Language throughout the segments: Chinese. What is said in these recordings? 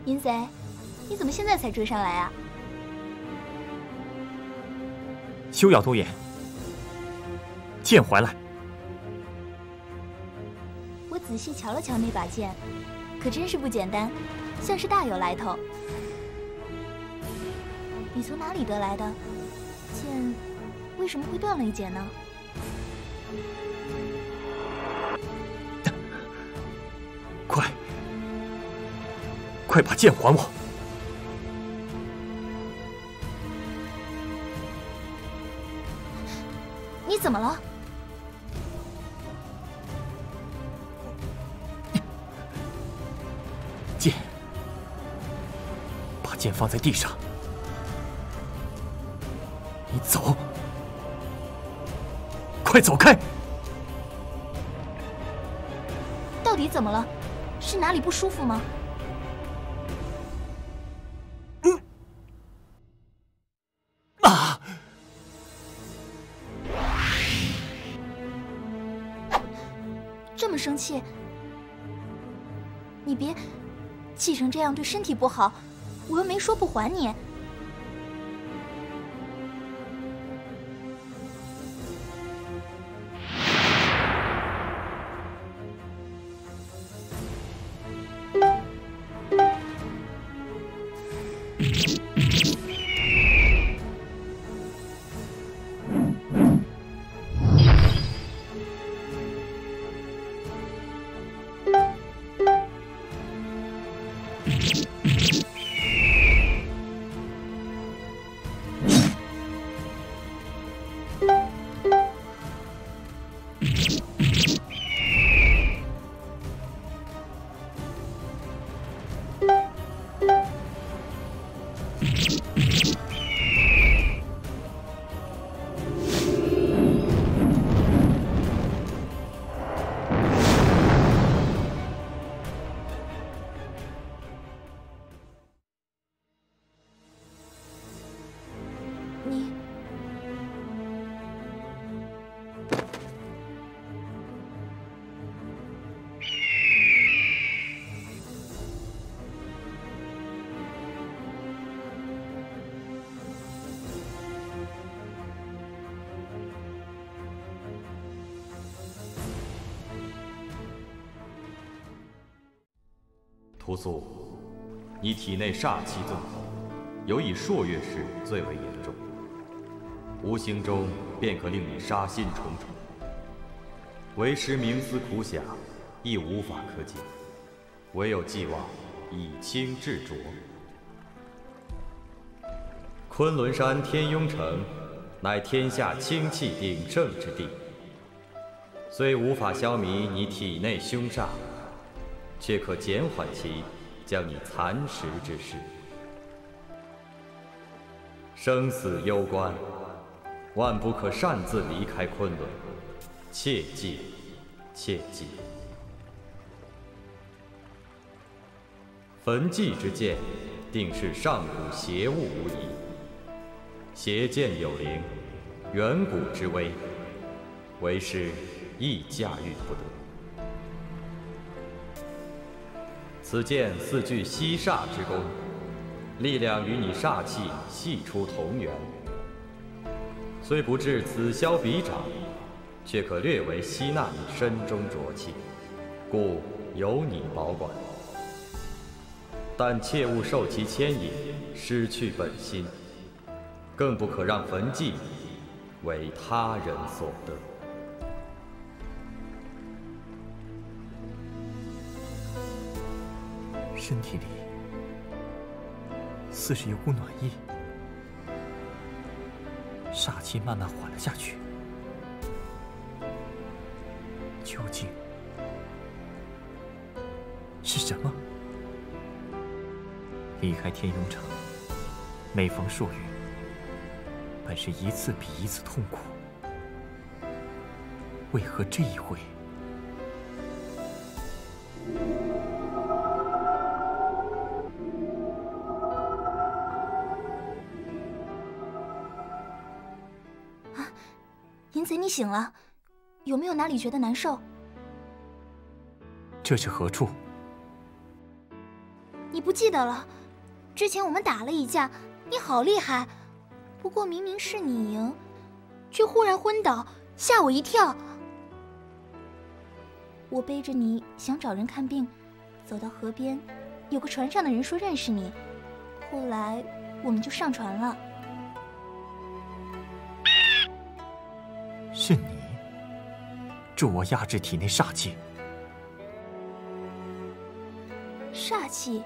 淫贼，你怎么现在才追上来啊？ 休要多言，剑还来！ 我仔细瞧了瞧那把剑，可真是不简单，像是大有来头。你从哪里得来的？剑为什么会断了一截呢？ 快把剑还我！ 你怎么了？ 剑，把剑放在地上。你走，快走开！ 到底怎么了？是哪里不舒服吗？这么生气，你别气成这样，对身体不好。我又没说不还你。 屠苏，你体内煞气纵横，尤以朔月时最为严重，无形中便可令你杀心重重。为师冥思苦想，亦无法可解，唯有寄望以清制浊。昆仑山天雍城，乃天下清气鼎盛之地，虽无法消弭你体内凶煞，却可减缓其将你蚕食之势。生死攸关，万不可擅自离开昆仑，切记，切记。焚寂之剑，定是上古邪物无疑。邪剑有灵，远古之威，为师亦驾驭不得。此剑似具吸煞之功，力量与你煞气系出同源，虽不至此消彼长，却可略为吸纳你身中浊气，故由你保管。但切勿受其牵引，失去本心，更不可让焚寂为他人所得。 身体里似是有股暖意，煞气慢慢缓了下去。究竟是什么？离开天雍城，每逢朔月，本是一次比一次痛苦，为何这一回？ 淫贼，你醒了，有没有哪里觉得难受？ 这是何处？ 你不记得了？之前我们打了一架，你好厉害，不过明明是你赢，却忽然昏倒，吓我一跳。我背着你想找人看病，走到河边，有个船上的人说认识你，后来我们就上船了。 是你助我压制体内煞气。 煞气？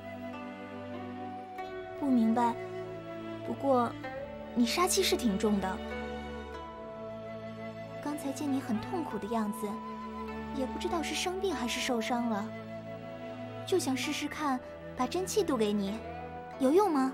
不明白。不过，你杀气是挺重的。刚才见你很痛苦的样子，也不知道是生病还是受伤了，就想试试看，把真气渡给你，有用吗？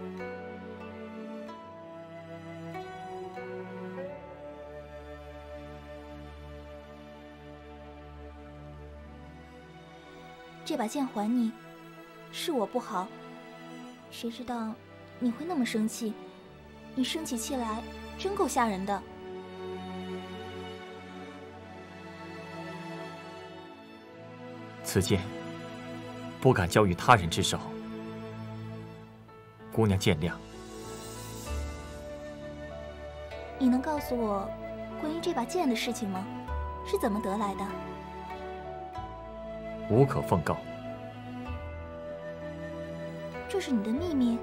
这把剑还你，是我不好，谁知道你会那么生气？你生起气来真够吓人的。 此剑不敢交于他人之手，姑娘见谅。 你能告诉我关于这把剑的事情吗？是怎么得来的？ 无可奉告。 这是你的秘密？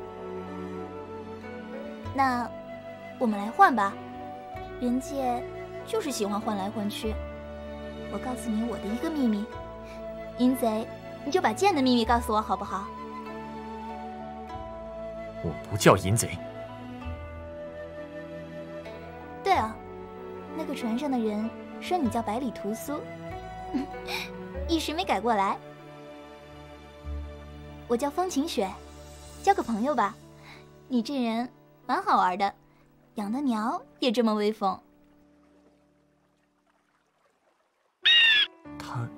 那我们来换吧，人界就是喜欢换来换去。我告诉你我的一个秘密，淫贼，你就把剑的秘密告诉我好不好？ 我不叫淫贼。 对啊，那个船上的人说你叫百里屠苏，一时没改过来。我叫风晴雪，交个朋友吧。你这人蛮好玩的，养的鸟也这么威风。 他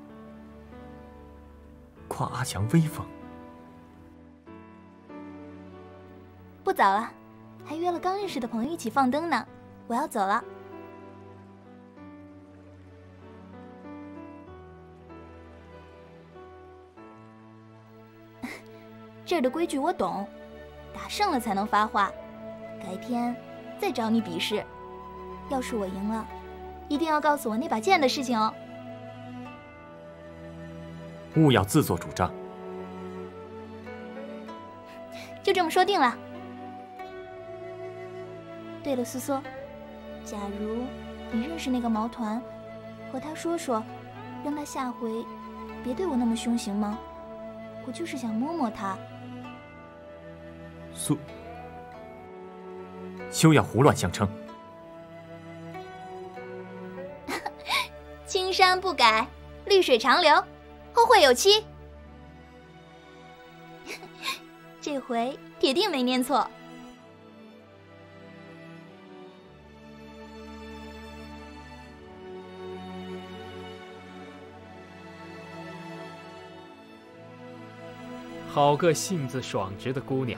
夸阿强威风。 不早了，还约了刚认识的朋友一起放灯呢。我要走了。这儿的规矩我懂，打胜了才能发话。改天再找你比试，要是我赢了，一定要告诉我那把剑的事情哦。 勿要自作主张。 就这么说定了。对了，苏苏，假如你认识那个毛团，和他说说，让他下回别对我那么凶，行吗？我就是想摸摸他。 休要胡乱相称。 青山不改，绿水长流，后会有期。这回铁定没念错。 好个性子爽直的姑娘。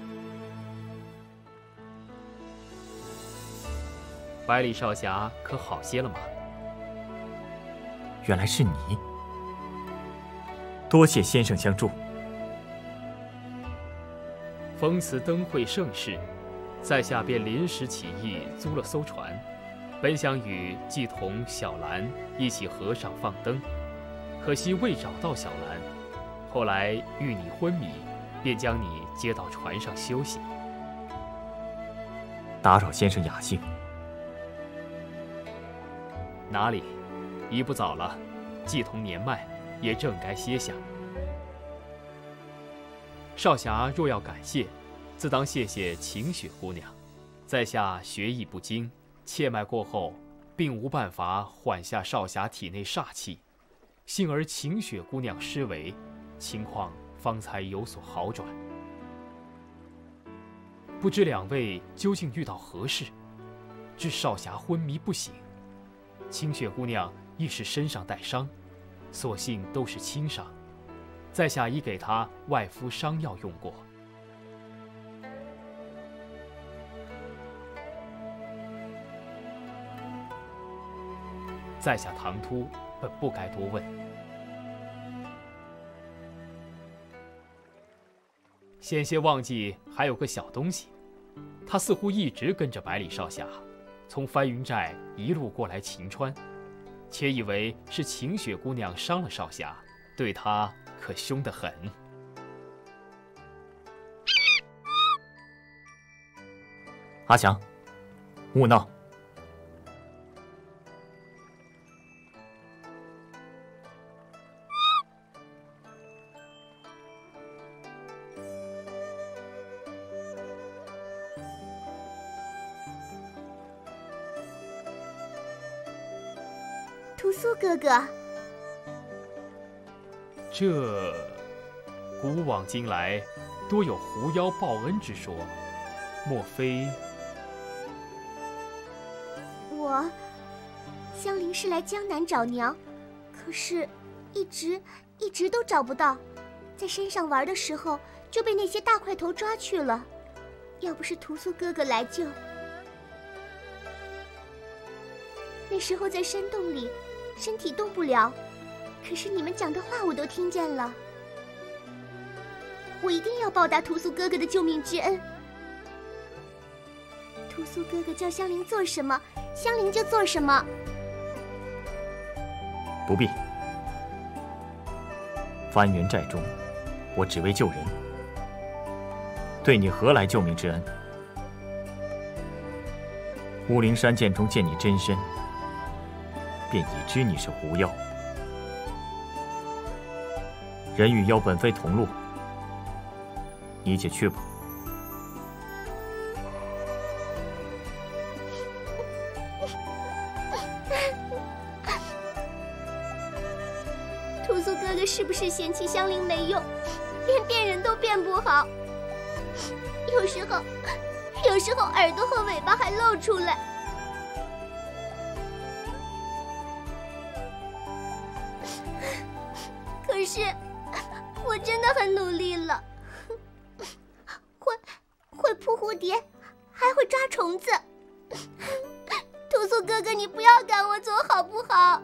百里少侠可好些了吗？ 原来是你，多谢先生相助。 逢此灯会盛世，在下便临时起意租了艘船，本想与季童、小兰一起河上放灯，可惜未找到小兰。后来遇你昏迷，便将你接到船上休息。 打扰先生雅兴。 哪里，已不早了，季童年迈，也正该歇下。少侠若要感谢，自当谢谢晴雪姑娘。在下学艺不精，切脉过后，并无办法缓下少侠体内煞气，幸而晴雪姑娘施为，情况方才有所好转。不知两位究竟遇到何事，致少侠昏迷不醒？晴雪姑娘亦是身上带伤，所幸都是轻伤，在下已给她外敷伤药用过。在下唐突，本不该多问。 险些忘记还有个小东西，他似乎一直跟着百里少侠，从翻云寨一路过来秦川，且以为是晴雪姑娘伤了少侠，对他可凶得很。 阿强，勿闹！ 屠苏哥哥， 这古往今来多有狐妖报恩之说，莫非？ 香菱是来江南找娘，可是一直都找不到，在山上玩的时候就被那些大块头抓去了。要不是屠苏哥哥来救，那时候在山洞里，身体动不了，可是你们讲的话我都听见了。我一定要报答屠苏哥哥的救命之恩。屠苏哥哥叫香菱做什么，香菱就做什么。 不必。翻云寨中，我只为救人，对你何来救命之恩？乌灵山涧中见你真身，便已知你是狐妖。人与妖本非同路，你且去吧。 屠苏哥哥是不是嫌弃香菱没用，连变人都变不好？有时候耳朵和尾巴还露出来。可是我真的很努力了，会扑蝴蝶，还会抓虫子。屠苏哥哥，你不要赶我走好不好？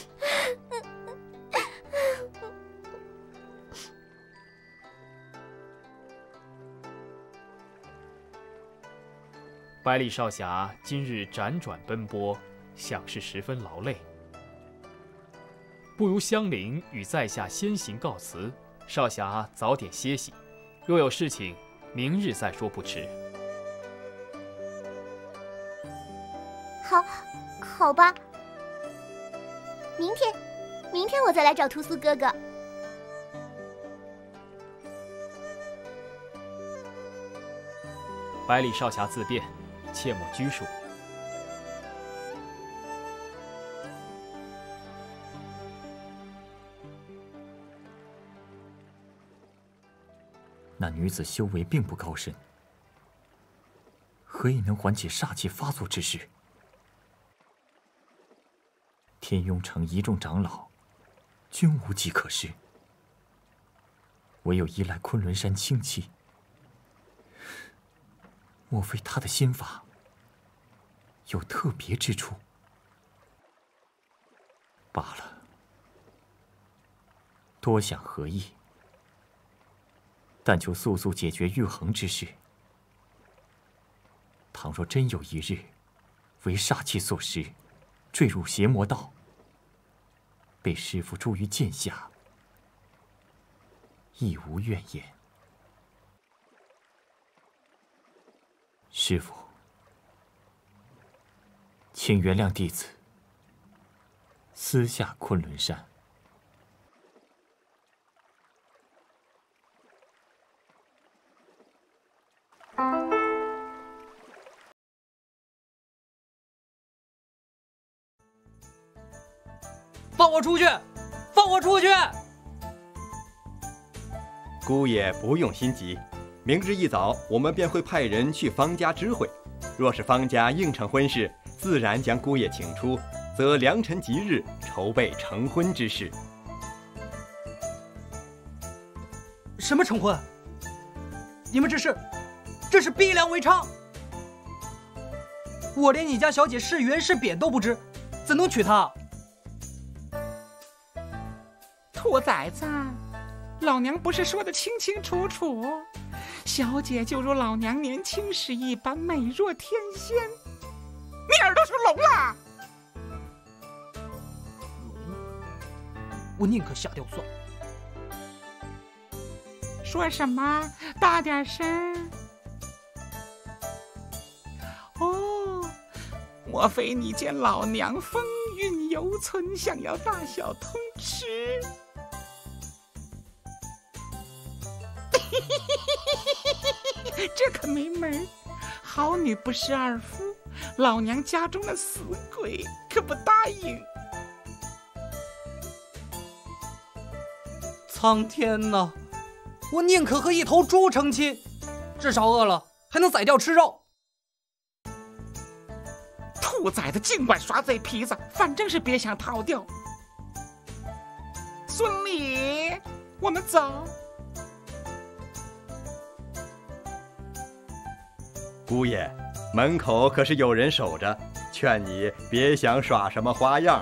百里少侠今日辗转奔波，想是十分劳累。不如香菱与在下先行告辞，少侠早点歇息。若有事情，明日再说不迟。 好吧。明天我再来找屠苏哥哥。 百里少侠自便，切莫拘束。 那女子修为并不高深，何以能缓解煞气发作之事？天雍城一众长老，均无计可施，唯有依赖昆仑山清气。莫非他的心法有特别之处？罢了，多想何益？但求速速解决玉衡之事。倘若真有一日为煞气所蚀，坠入邪魔道，被师父诛于剑下，亦无怨言。师父，请原谅弟子私下昆仑山。 放我出去！放我出去！ 姑爷不用心急，明日一早我们便会派人去方家知会。若是方家应承婚事，自然将姑爷请出，则良辰吉日筹备成婚之事。 什么成婚？你们这是逼良为娼！我连你家小姐是圆是扁都不知，怎能娶她？ 兔崽子，老娘不是说得清清楚楚， 小姐就如老娘年轻时一般美若天仙。你耳朵是聋了？ 我宁可下掉算了。 说什么？大点声！哦，莫非你见老娘风韵犹存，想要大小通吃？这可没门！好女不识二夫，老娘家中的死鬼可不答应。 苍天呐，我宁可和一头猪成亲，至少饿了还能宰掉吃肉。 兔崽子尽管耍嘴皮子，反正是别想逃掉。孙俪，我们走。 姑爷，门口可是有人守着，劝你别想耍什么花样。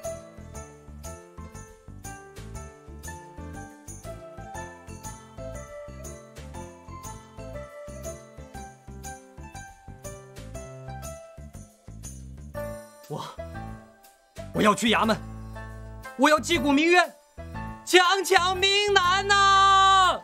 我要去衙门，我要击鼓鸣冤，强抢民男呐！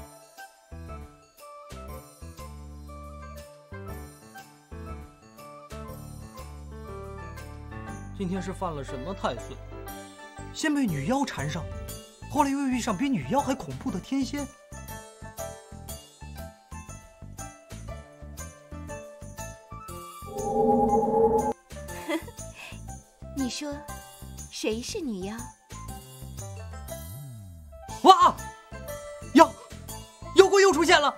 今天是犯了什么太岁？先被女妖缠上，后来又遇上比女妖还恐怖的天仙。 你说，谁是女妖？ 哇！妖怪又出现了！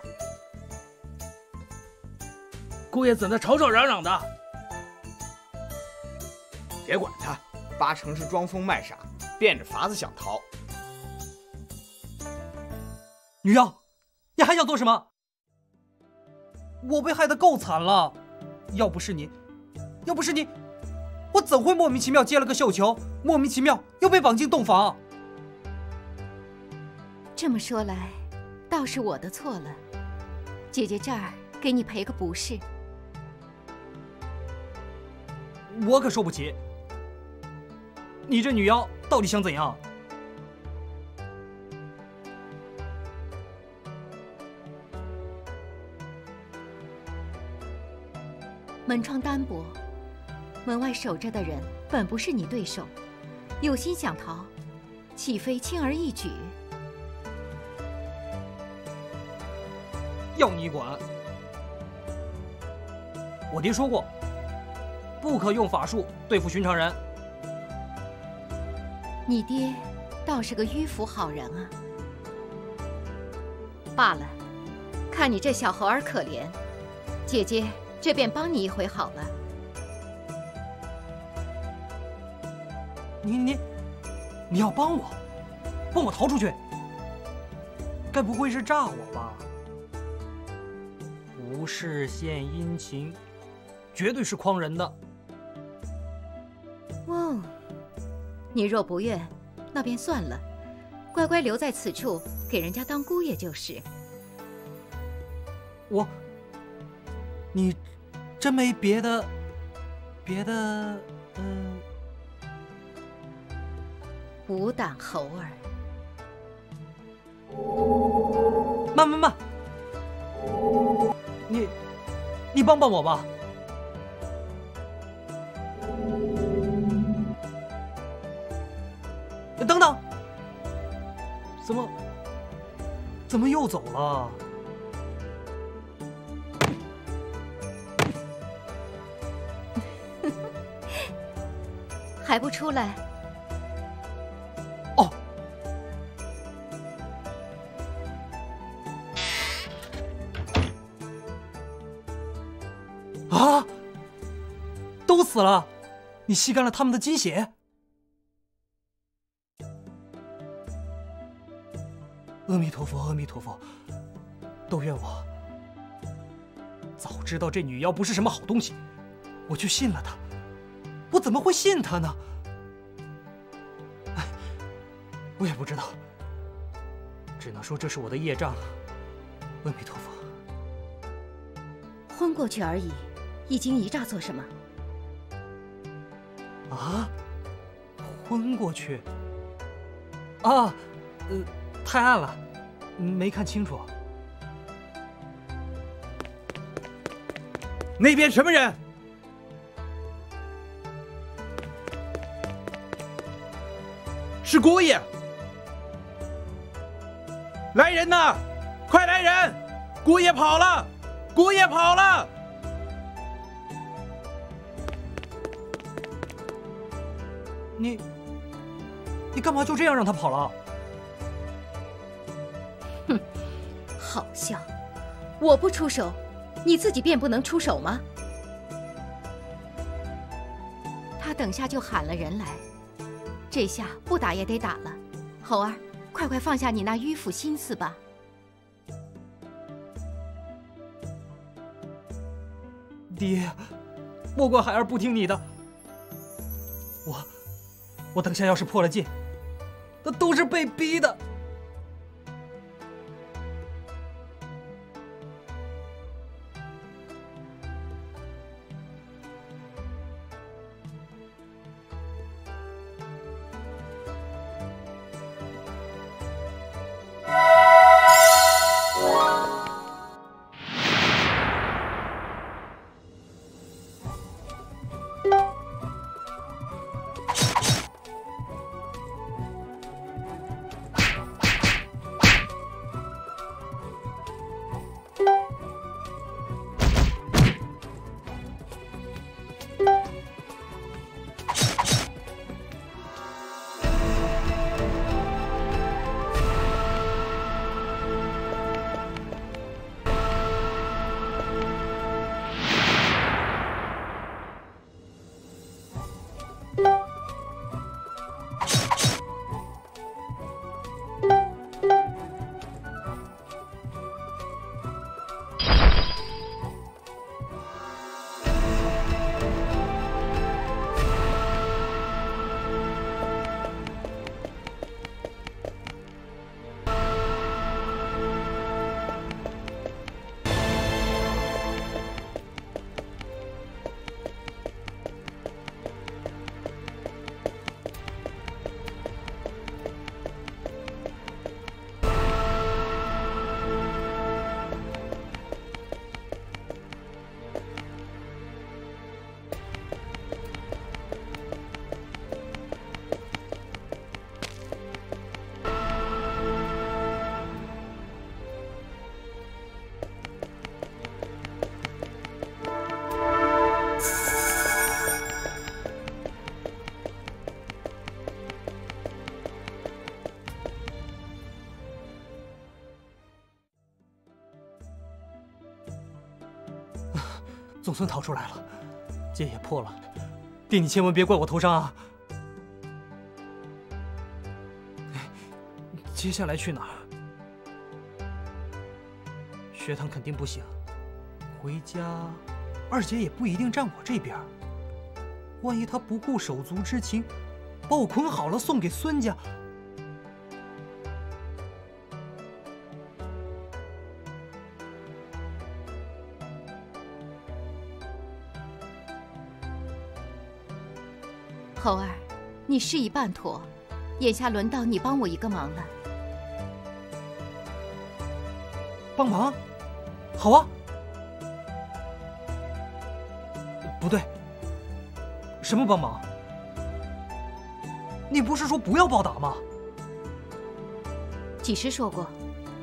姑爷怎的吵吵嚷嚷的？ 别管他，八成是装疯卖傻，变着法子想逃。 女妖，你还想做什么？我被害得够惨了，要不是你，我怎会莫名其妙接了个绣球，莫名其妙又被绑进洞房？ 这么说来，倒是我的错了。姐姐这儿给你赔个不是。 我可受不起。你这女妖到底想怎样？ 门窗单薄，门外守着的人本不是你对手，有心想逃，岂非轻而易举？ 要你管！我爹说过，不可用法术对付寻常人。 你爹倒是个迂腐好人啊。罢了，看你这小猴儿可怜，姐姐这便帮你一回好了。 你要帮我逃出去？该不会是诈我吧？不是献殷勤，绝对是诓人的。 哦，你若不愿，那便算了，乖乖留在此处给人家当姑爷就是。 你真没别的， 无胆猴儿。 慢，你帮帮我吧。等等，怎么又走了？ 还不出来？ 哦，啊！都死了，你吸干了他们的精血。阿弥陀佛，阿弥陀佛，都怨我。早知道这女妖不是什么好东西，我就信了她。我怎么会信她呢？哎，我也不知道，只能说这是我的业障。阿弥陀佛。 昏过去而已，一惊一乍做什么？ 啊？昏过去？啊，太暗了，没看清楚。 那边什么人？是姑爷。来人呐！快来人！姑爷跑了！姑爷跑了！ 你干嘛就这样让他跑了？ 哼，好笑！我不出手，你自己便不能出手吗？他等下就喊了人来，这下不打也得打了。猴儿，快快放下你那迂腐心思吧。 爹，莫怪孩儿不听你的。我等下要是破了戒，那都是被逼的。总算逃出来了，戒也破了。爹，你千万别怪我头上啊！接下来去哪儿？学堂肯定不行，回家，二姐也不一定站我这边。万一她不顾手足之情，把我捆好了送给孙家。 猴儿，你事已办妥，眼下轮到你帮我一个忙了。 帮忙？好啊。不对，什么帮忙？你不是说不要暴打吗？ 几时说过？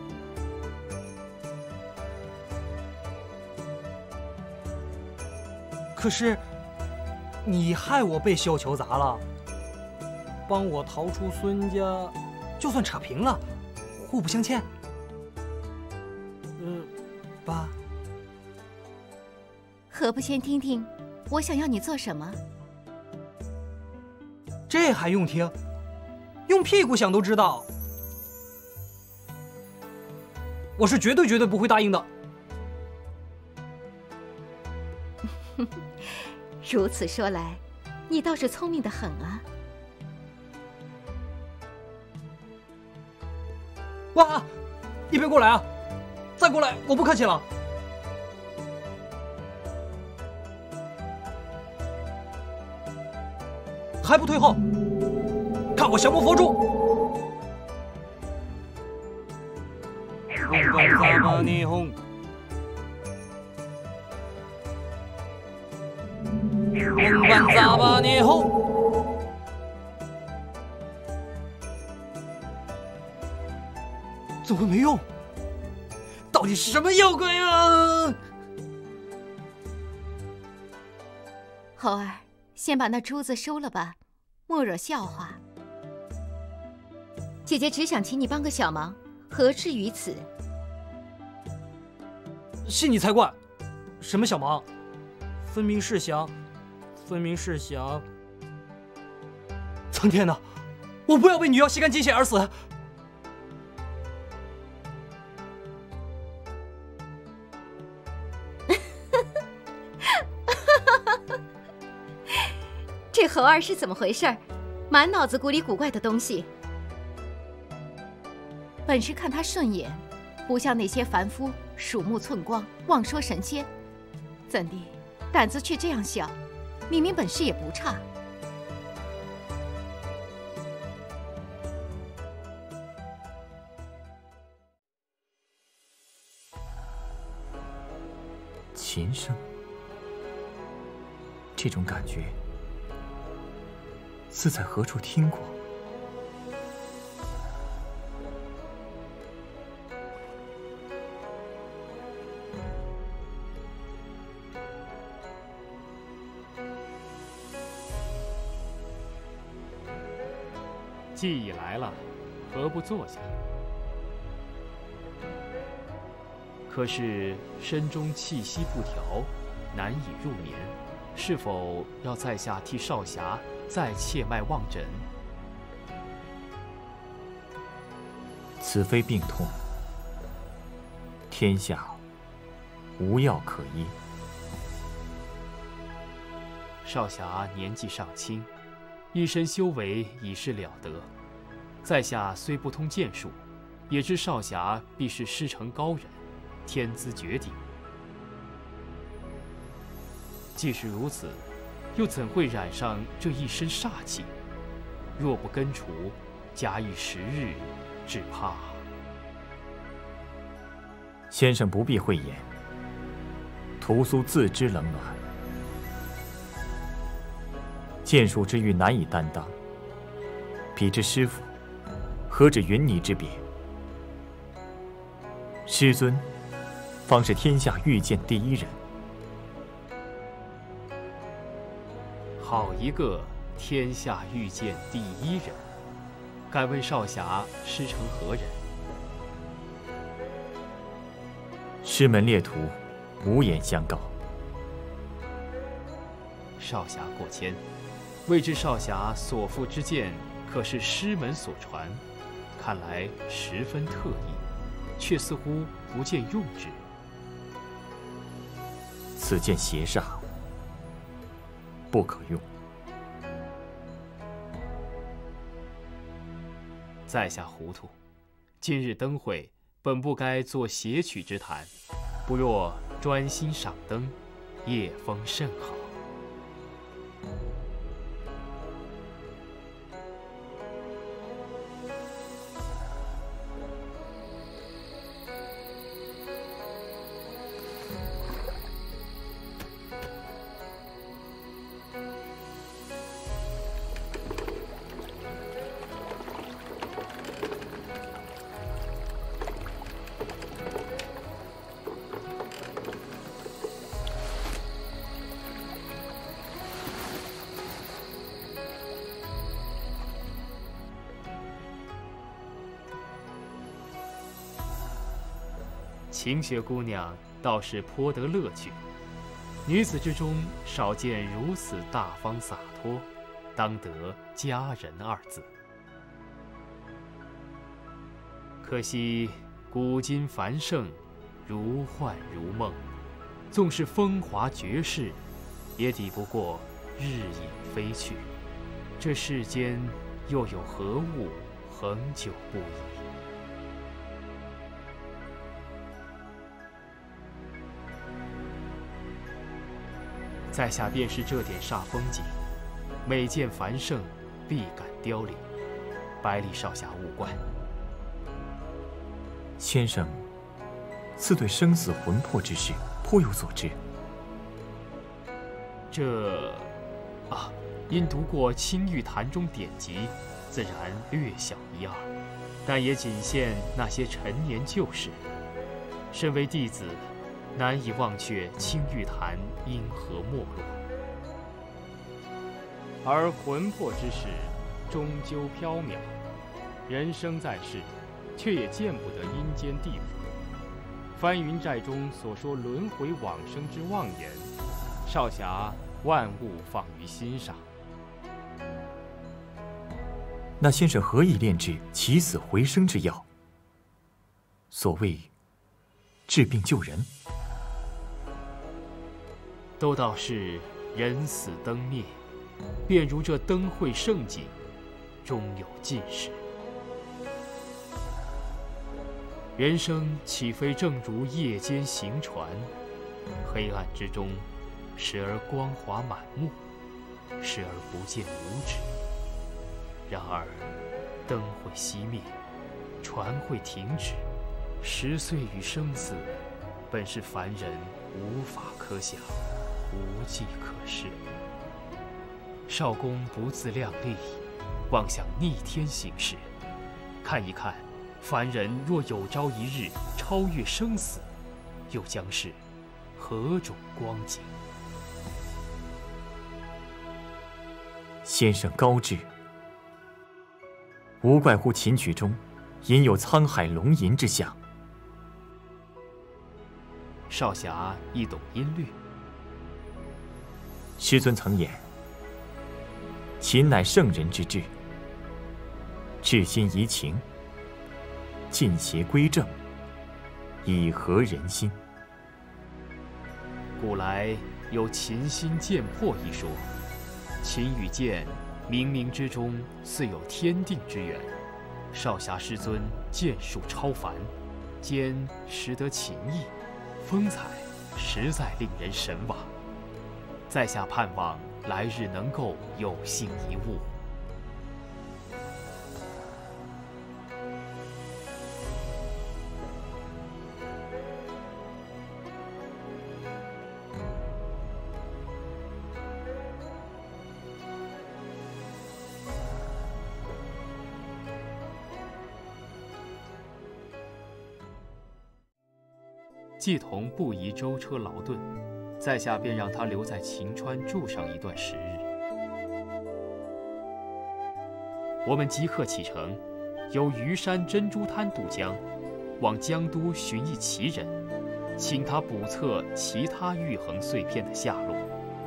可是。你害我被绣球砸了，帮我逃出孙家，就算扯平了，互不相欠。爸， 何不先听听我想要你做什么？ 这还用听？用屁股想都知道。我是绝对不会答应的。 如此说来，你倒是聪明得很啊！ 哇，你别过来啊！再过来，我不客气了。 还不退后！看我降魔佛珠！怎么会没用？到底是什么妖怪啊？ 猴儿，先把那珠子收了吧，莫惹笑话。姐姐只想请你帮个小忙，何至于此？ 信你才怪！什么小忙？分明是想……苍天呐，我不要被女妖吸干精血而死！ 这猴儿是怎么回事？满脑子古里古怪的东西。本是看他顺眼，不像那些凡夫鼠目寸光，妄说神仙。怎地胆子却这样小？明明本事也不差。 琴声，这种感觉似在何处听过。 既已来了，何不坐下？可是身中气息不调，难以入眠，是否要在下替少侠再切脉望诊？ 此非病痛，天下无药可医。 少侠年纪尚轻，一身修为已是了得。在下虽不通剑术，也知少侠必是师承高人，天资绝顶。既是如此，又怎会染上这一身煞气？若不根除，假以时日，只怕…… 先生不必讳言，屠苏自知冷暖，剑术之欲难以担当。彼之师父，何止云泥之别？师尊，方是天下御剑第一人。 好一个天下御剑第一人！敢问少侠师承何人？ 师门列徒，无言相告。 少侠过谦，未知少侠所负之剑，可是师门所传？看来十分特异，却似乎不见用之。 此剑邪煞，不可用。 在下糊涂，今日灯会本不该做邪曲之谈，不若专心赏灯，夜风甚好。晴雪姑娘倒是颇得乐趣，女子之中少见如此大方洒脱，当得佳人二字。可惜古今繁盛，如幻如梦，纵是风华绝世，也抵不过日影飞去。这世间又有何物恒久不已？在下便是这点煞风景， 每见繁盛，必感凋零。百里少侠勿怪。 先生似对生死魂魄之事颇有所知。 因读过青玉坛中典籍，自然略晓一二，但也仅限那些陈年旧事。身为弟子，难以忘却青玉坛因何没落。而魂魄之事，终究缥缈。人生在世，却也见不得阴间地府。翻云寨中所说轮回往生之妄言，少侠万勿放于心上。 那先生何以炼制起死回生之药？所谓治病救人， 都道是人死灯灭，便如这灯会盛景，终有尽时。人生岂非正如夜间行船，黑暗之中，时而光华满目，时而不见五指。然而，灯会熄灭，船会停止，10岁与生死，本是凡人无法可想，无计可施。少公不自量力，妄想逆天行事。看一看，凡人若有朝一日超越生死，又将是何种光景？ 先生高志，无怪乎琴曲中隐有沧海龙吟之象。 少侠亦懂音律。 师尊曾言：“琴乃圣人之至，至心怡情，尽邪归正，以和人心。” 古来有琴心剑魄一说，琴与剑冥冥之中似有天定之缘。少侠师尊剑术超凡，兼识得琴意，风采实在令人神往。在下盼望来日能够有幸一晤。季同不宜舟车劳顿，在下便让他留在晴川住上一段时日。我们即刻启程，由虞山珍珠滩渡江，往江都寻一奇人，请他卜测其他玉衡碎片的下落。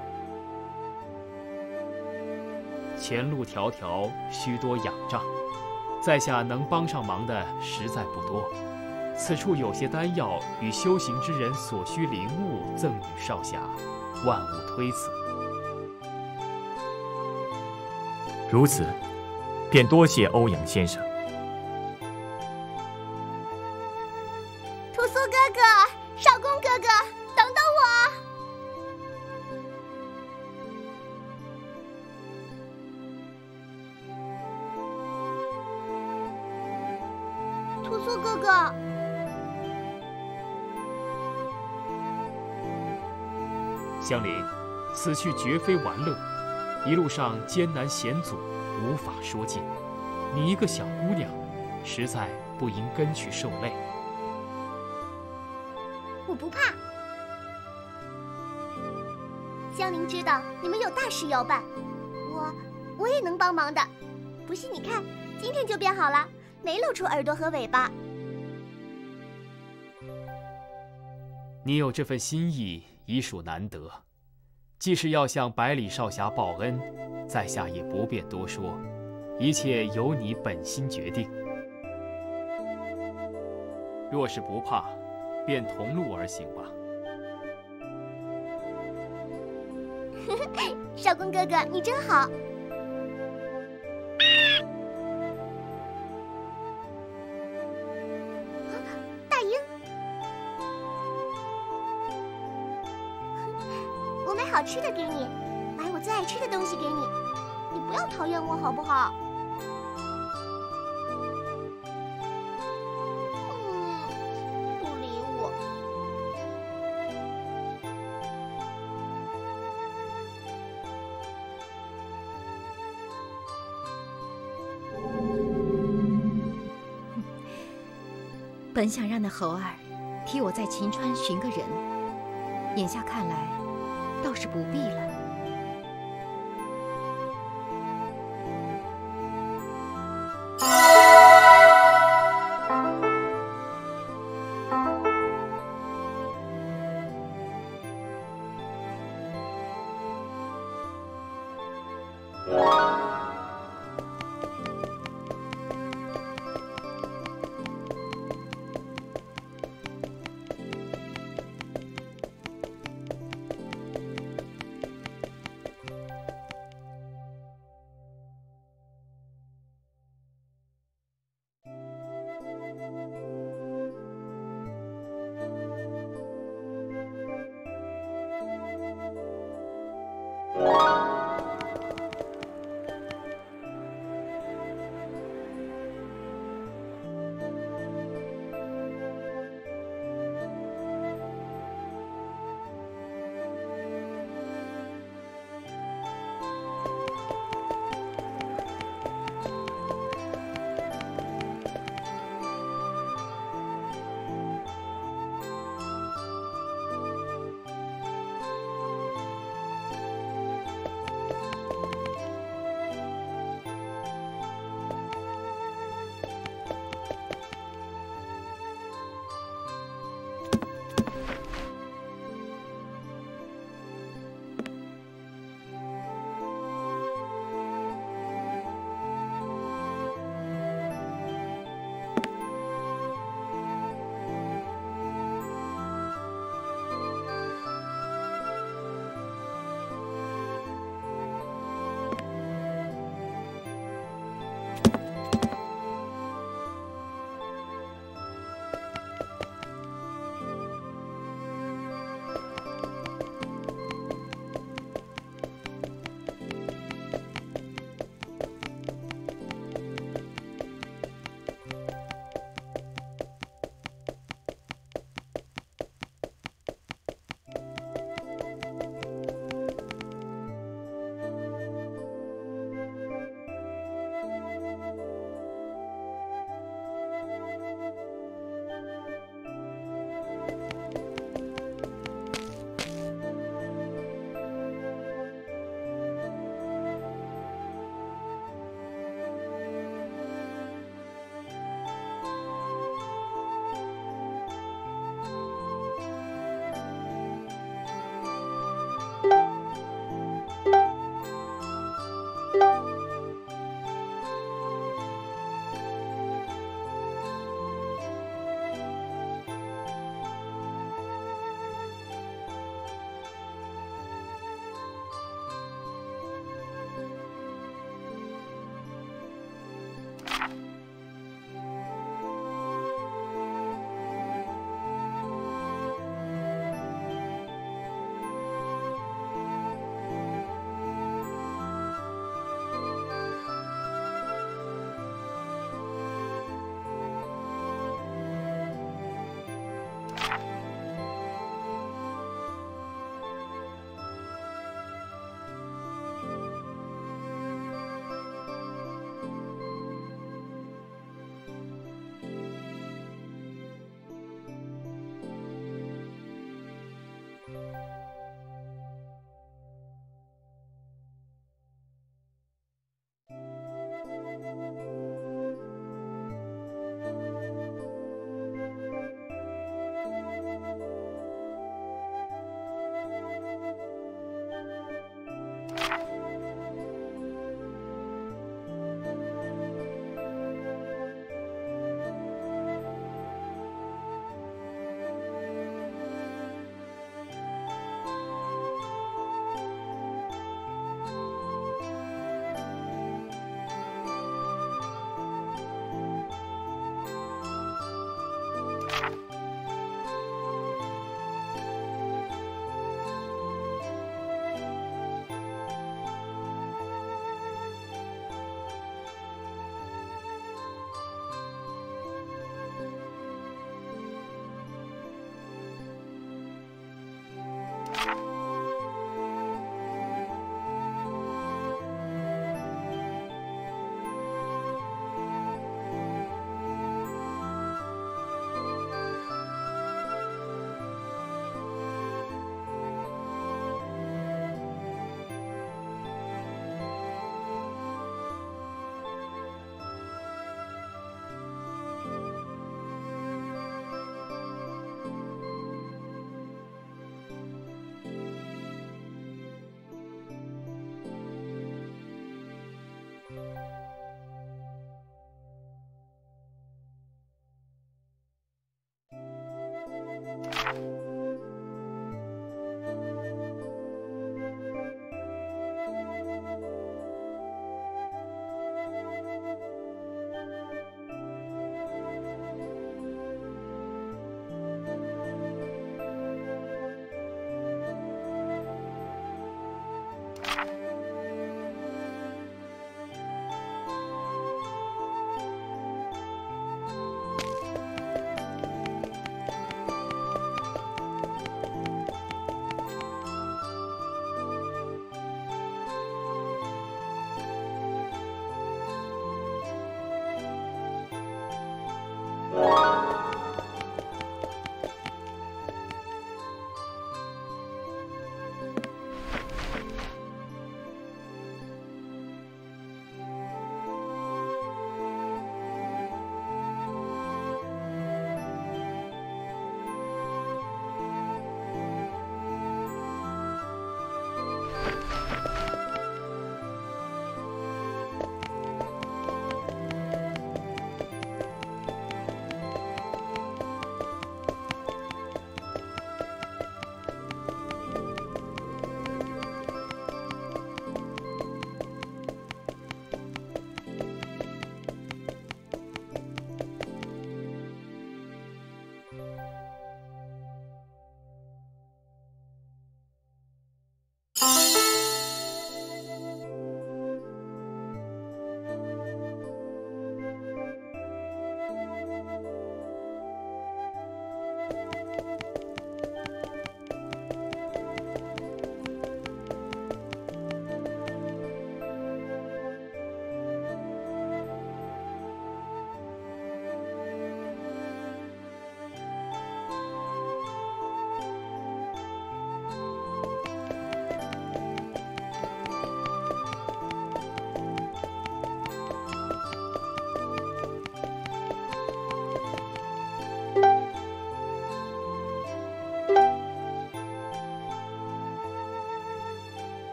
前路迢迢，须多仰仗，在下能帮上忙的实在不多。此处有些丹药与修行之人所需灵物赠与少侠，万勿推辞。 如此，便多谢欧阳先生。 屠苏哥哥，少公哥哥，等等我！屠苏哥哥。 香菱，此去绝非玩乐，一路上艰难险阻，无法说尽。你一个小姑娘，实在不应跟去受累。 我不怕。香菱知道你们有大事要办，我也能帮忙的。不信你看，今天就变好了，没露出耳朵和尾巴。 你有这份心意，已属难得。既是要向百里少侠报恩，在下也不便多说，一切由你本心决定。若是不怕，便同路而行吧。 少公哥哥，你真好。大鹰，我买好吃的给你，买我最爱吃的东西给你。 不要讨厌我好不好？不理我。 本想让那猴儿替我在秦川寻个人，眼下看来倒是不必了。